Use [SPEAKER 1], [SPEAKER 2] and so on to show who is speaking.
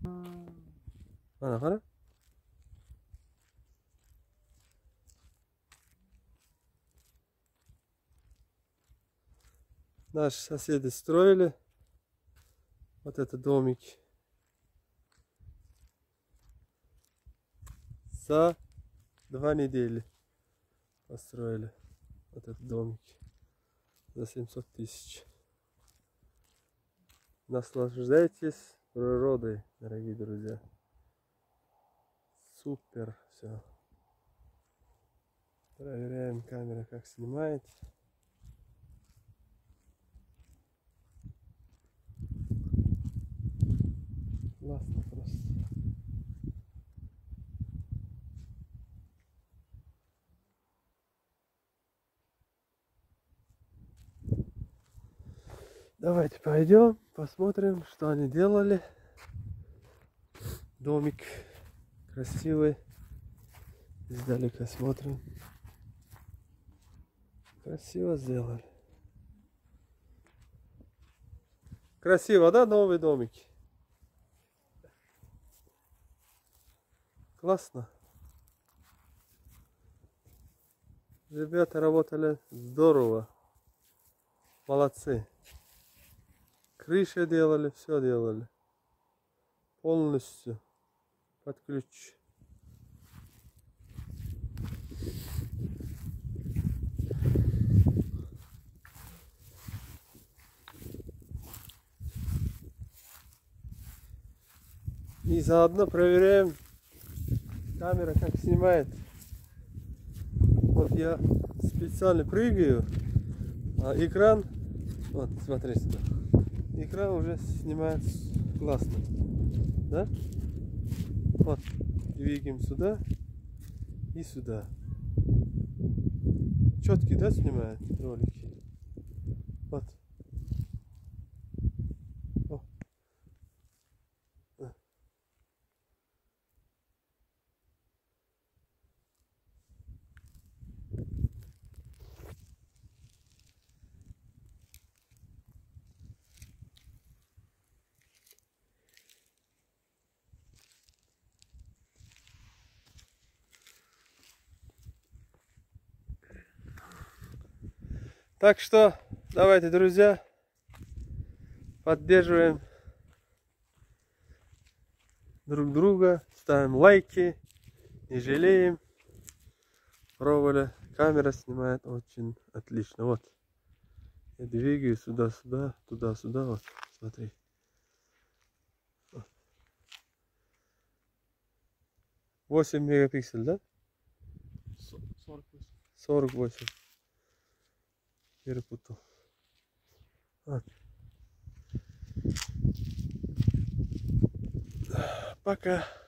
[SPEAKER 1] Ana qara. Наши соседи строили вот этот домик за 2 недели. Построили вот этот домик за 700 тысяч. Наслаждайтесь природой, дорогие друзья. Супер все. Проверяем камера, как снимает. Классно просто. Давайте пойдем, посмотрим, что они делали. Домик красивый. Издалека смотрим. Красиво сделали. Красиво, да, новый домик? Классно. Ребята работали здорово. Молодцы. Крыша делали, все делали. Полностью под ключ. И заодно проверяем камера, как снимает. Вот я специально прыгаю, а экран, вот смотри сюда, экран уже снимает классно, да? Вот, двигаем сюда и сюда. Четкий, да, снимает ролики? Вот. О. Так что давайте, друзья, поддерживаем друг друга, ставим лайки, не жалеем. Пробовали, камера снимает очень отлично. Вот, я двигаю сюда-сюда, туда-сюда, вот, смотри. Вот. 8 мегапиксель, да?
[SPEAKER 2] 48.
[SPEAKER 1] 48. Перепутал. Вот. Пока.